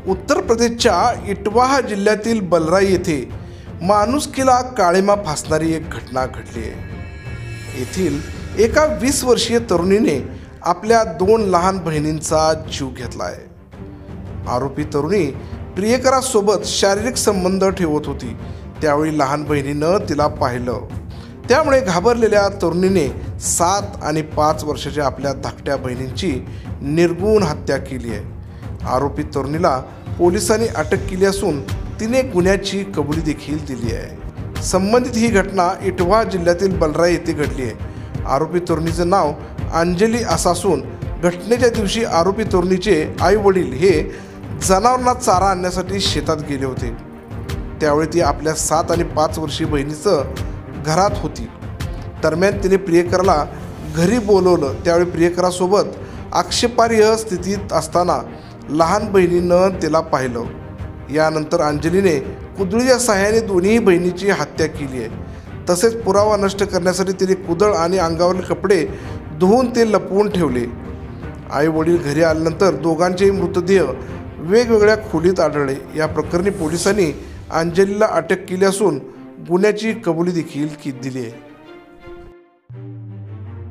उत्तर प्रदेशच्या इटवाह जिल्ह्यातील बलराई येथे माणुसकीला काळिमा फासणारी एक घटना घडली आहे। येथील एका 20 वर्षीय तरुणीने आपल्या 2 लहान बहिणींचा जीव घेतला आहे। आरोपी तरुणी प्रियकरासोबत शारीरिक संबंध ठेवत होती। त्यावेळी लहान बहिणीनं तिला पाहिलं, त्यामुळे घाबरलेल्या तरुणीने 7 आणि 5 वर्षाच्या आपल्या धाकट्या बहिणींची निर्गुण हत्या केली आहे। आरोपी तरुणीला पोलिसांनी अटक केली असून तिने गुन्ह्याची कबुली देखील दिली आहे। संबंधित ही घटना इटवाह जिल्ह्यातील बलराई येथे घडली आहे। आरोपी तरुणीचे नाव अंजली असून घटनेच्या दिवशी आरोपी तरुणीचे आई वडील हे जनावरांना चारा आणण्यासाठी शेतात गेले होते। त्यावेळी ती आपल्या 7 आणि 5 वर्षीय बहिणीचं घरात होती। दरम्यान तिने प्रियकराला घरी बोलवलं। त्यावेळी प्रियकरासोबत आक्षेपार्ह स्थितीत असताना लहान बहिणीनं तिला पाहिलं। यानंतर अंजलीने कुदळीच्या सहाय्याने दोन्ही बहिणीची हत्या केली आहे। तसेच पुरावा नष्ट करण्यासाठी तिने कुदळ आणि अंगावरील कपडे धुवून ते लपवून ठेवले। आई वडील घरी आल्यानंतर दोघांचेही मृतदेह वेगवेगळ्या खोलीत आढळले। या प्रकरणी पोलिसांनी अंजलीला अटक केली असून गुन्ह्याची कबुली देखील दिली आहे।